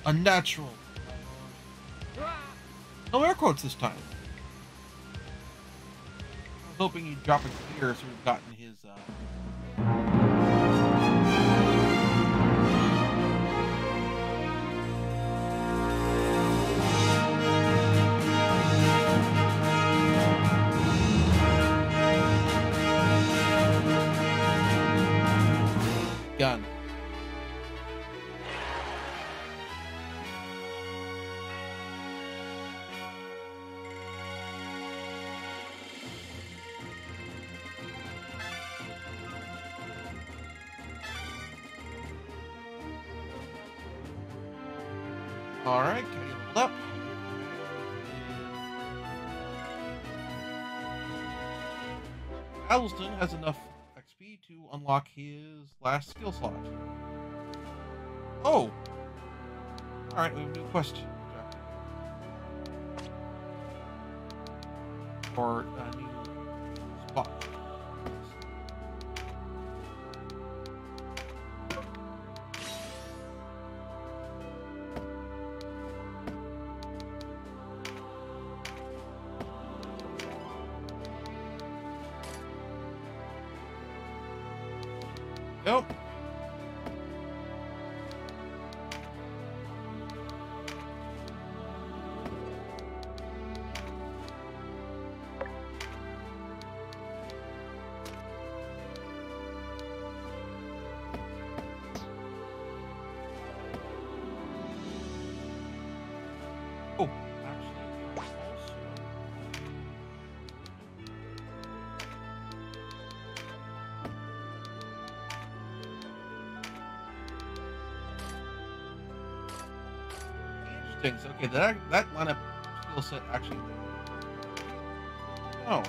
Unnatural. No air quotes this time. I was hoping he'd drop a gear so we've gotten his, gun. Alright, can I get leveled up? Addleston has enough XP to unlock his last skill slot. Oh! Alright, we have a new quest. Or a new spot. Nope. Oh, actually, also. Interesting. Okay, that lineup skill set actually. Oh.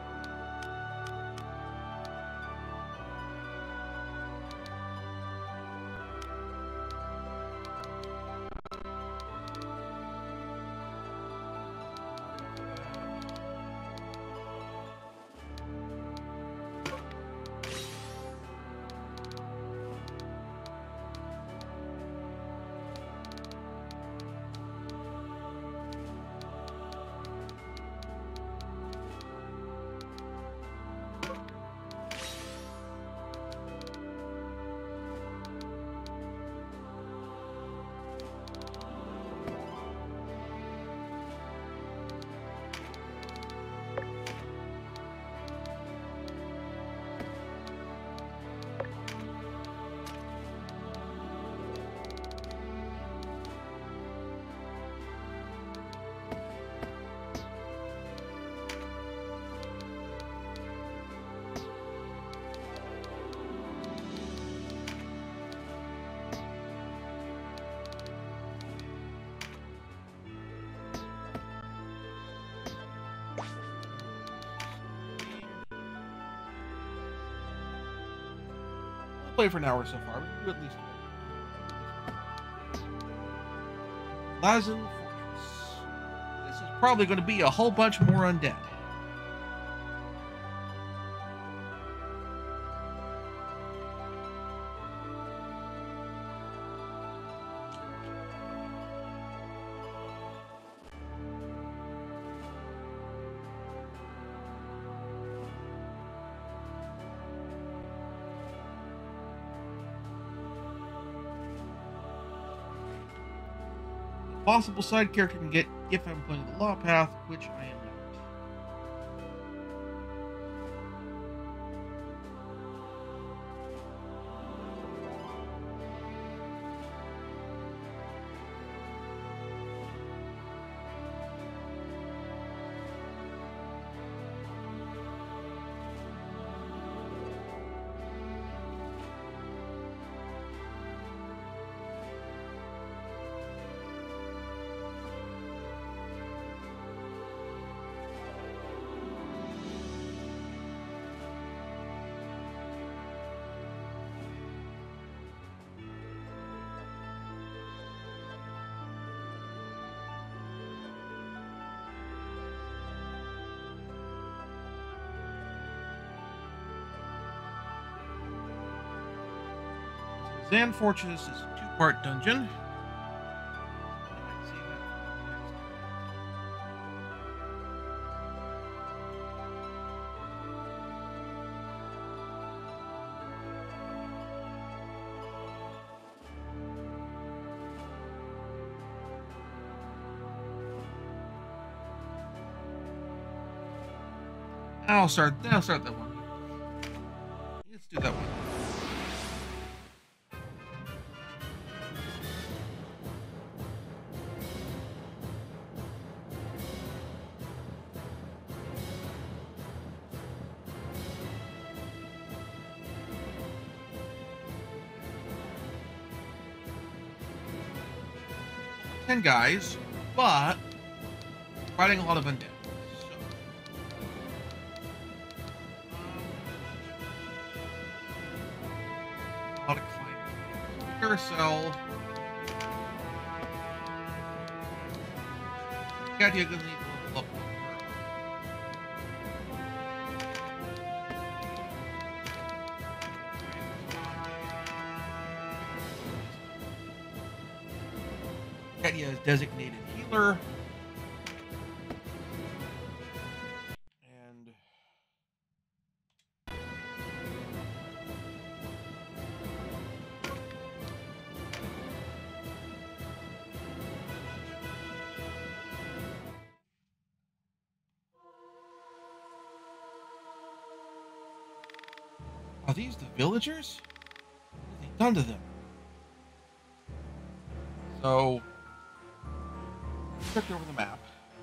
Play for an hour so far. We can do at least Lazen Fortress. This is probably going to be a whole bunch more undead. Possible side character can get if I'm playing the law path, which I am not. Zan Fortress is a two-part dungeon. I'll start that one. Let's do that one. Ten guys, but fighting a lot of undead. A lot of climbing. Carousel. Got you a good level up. Got you a designated healer. And are these the villagers? What have they done to them? So, check over the map.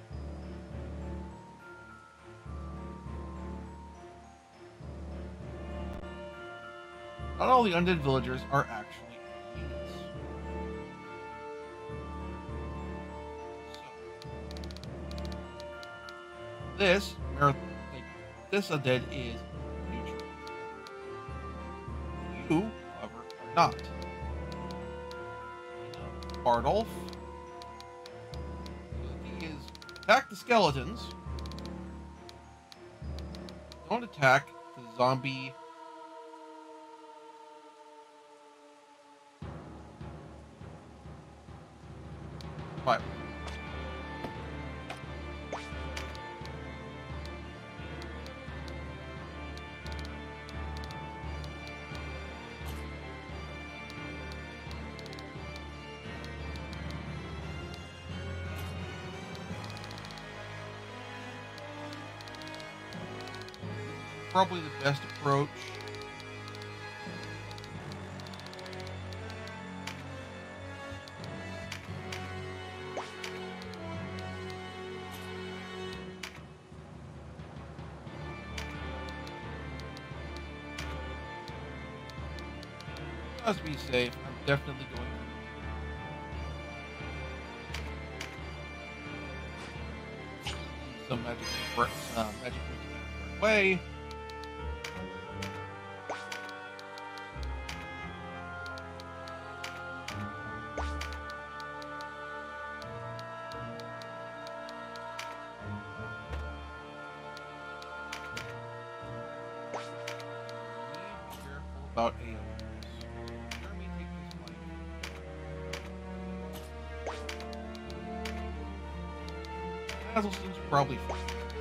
Not all the undead villagers are actually units. So, this undead is neutral. You, however, are not. Bardolph. He is attack the skeletons. Don't attack the zombie. Right. Probably the best approach. Just be safe. I'm definitely going to use some magic way. About AOs. Jeremy, take this flank. Hazelstone's probably fine.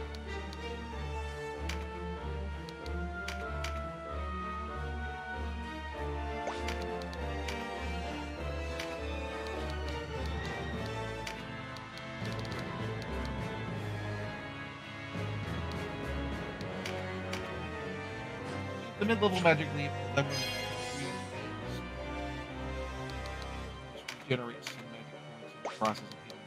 The mid-level magic leap generates some magic points in the process of healing.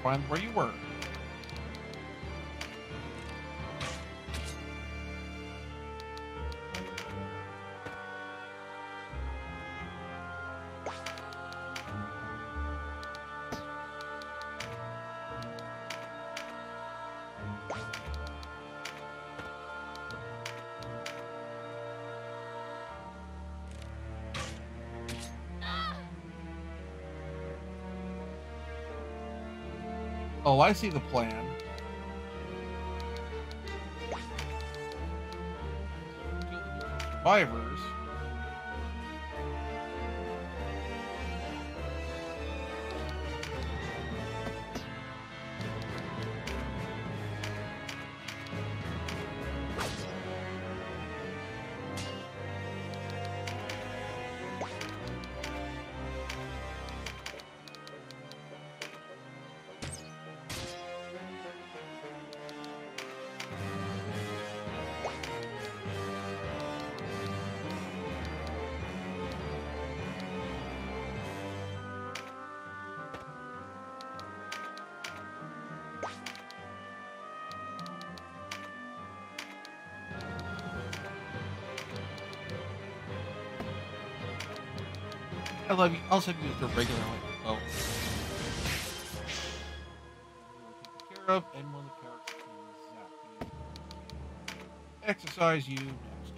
find where you were. Oh, I see the plan. Survivors. I love you. Also, use the regular boat. Take care of, and one of the characters can zap you. Exercise you next.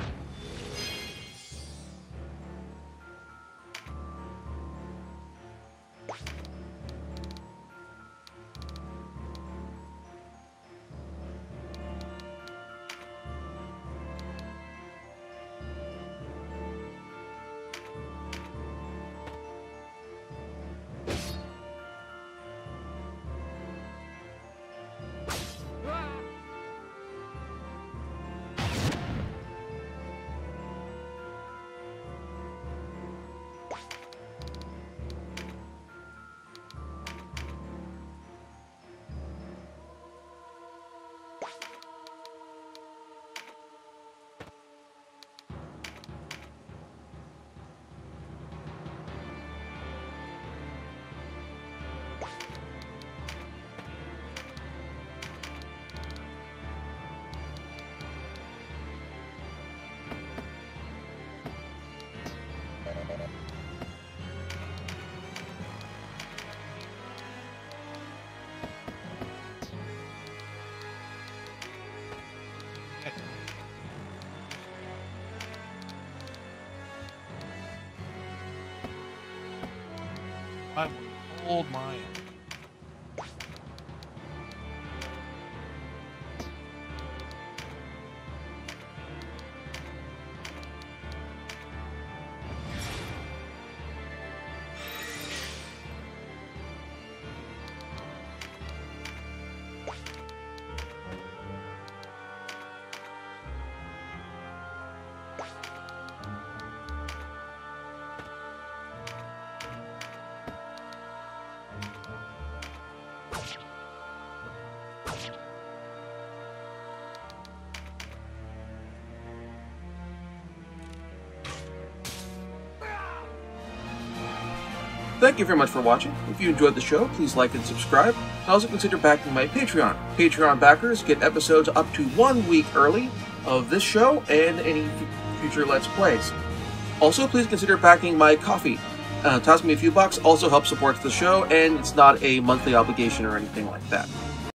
I will hold my end. Thank you very much for watching. If you enjoyed the show, please like and subscribe. And also consider backing my Patreon. Patreon backers get episodes up to 1 week early of this show and any future Let's Plays. Also, please consider backing my Ko-fi. Toss me a few bucks, also helps support the show, and it's not a monthly obligation or anything like that.